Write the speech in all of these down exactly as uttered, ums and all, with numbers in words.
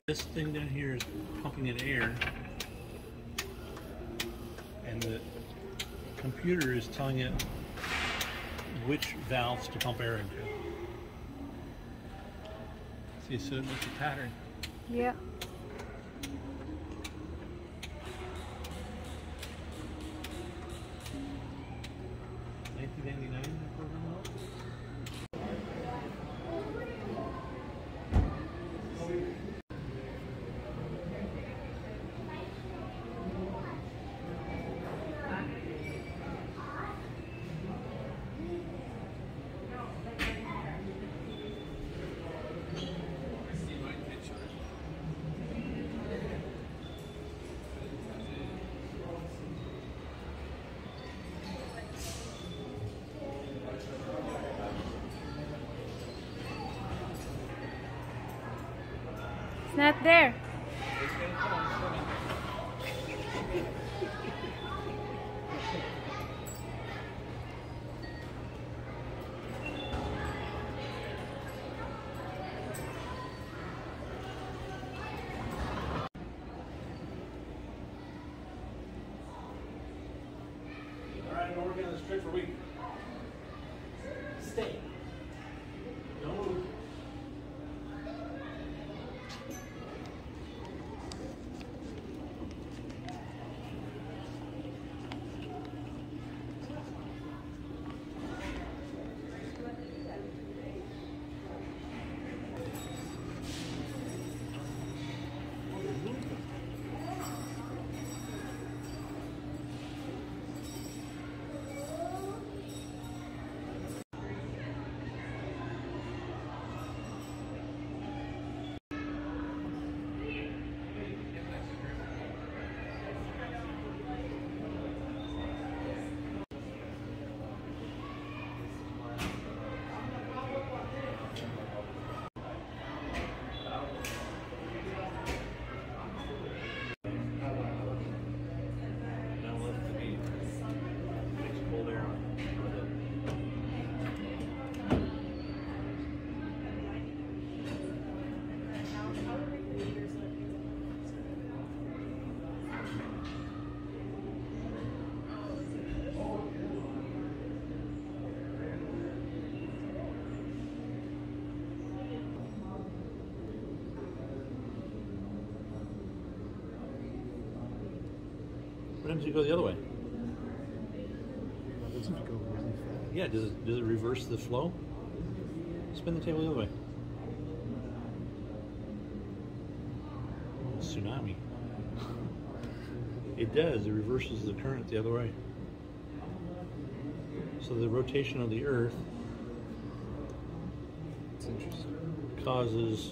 This thing down here is pumping in air, and the computer is telling it which valves to pump air into. See, so it makes a pattern. Yeah. nineteen ninety-nine, the program was? It's not there. All right, we're working on this trick for a week. Stay. Don't move. What happens if you go the other way? Yeah, does it, does it reverse the flow? Spin the table the other way. Oh, tsunami. It does, it reverses the current the other way. So the rotation of the Earth It's interesting. causes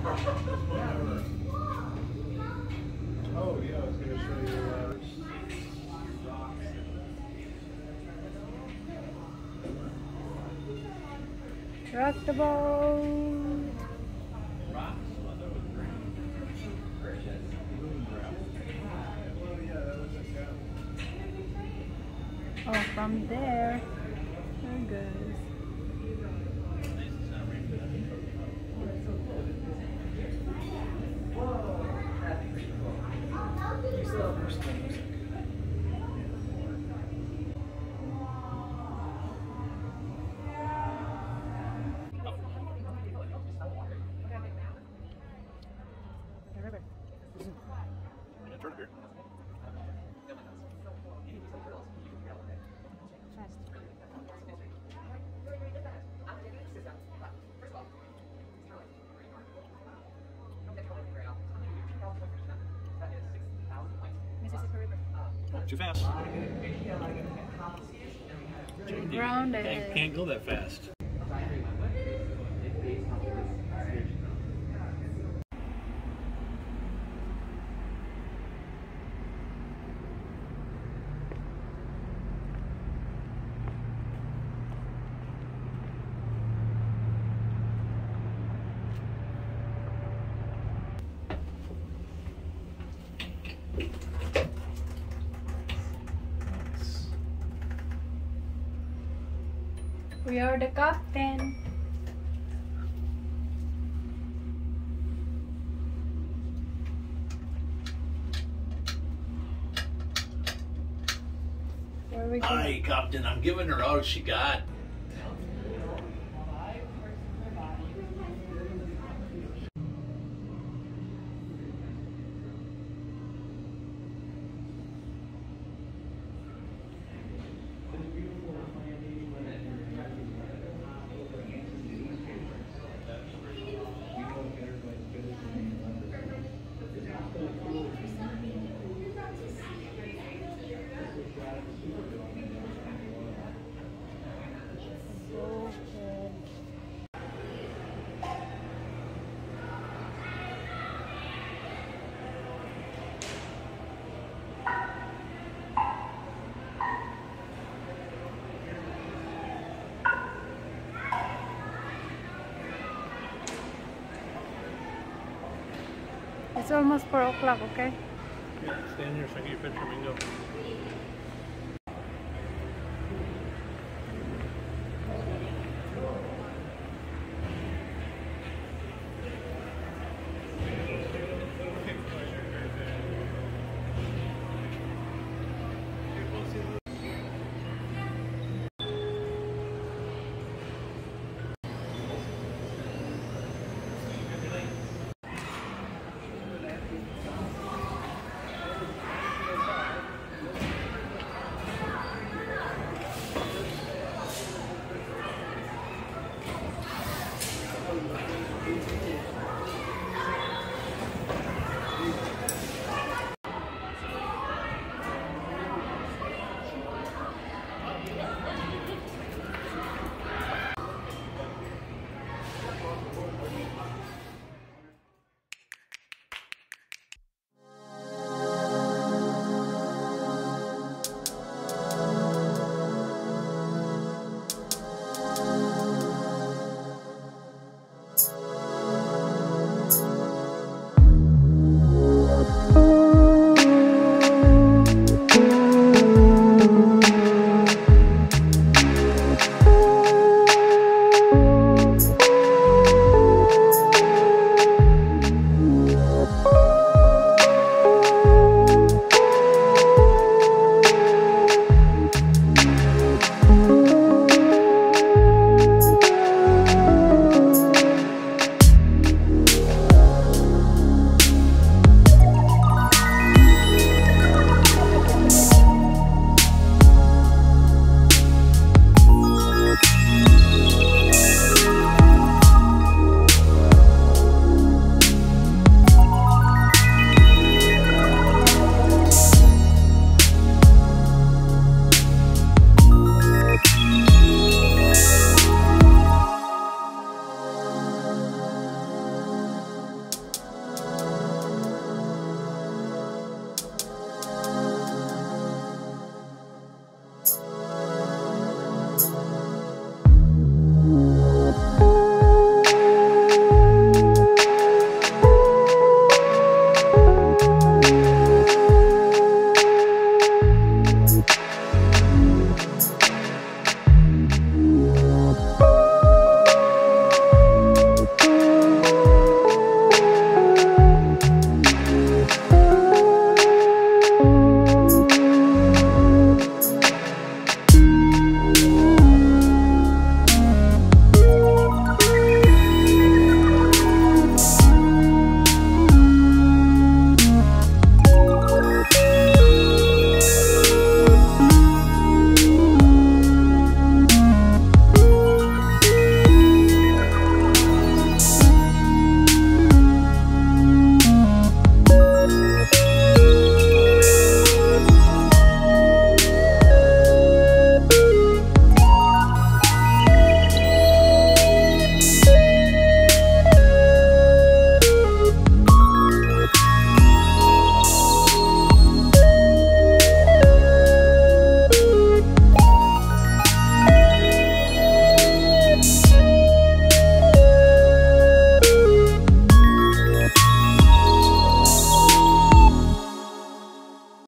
Oh yeah, I was going to show you uh, Rock the boat. Oh, from there. There it goes. Too fast. Grounded. Can't, can't go that fast. We are the captain. Where are we going? Aye, Captain, I'm giving her all she got. It's almost four o'clock, okay? Yeah, stand here so I can get your picture. We can go.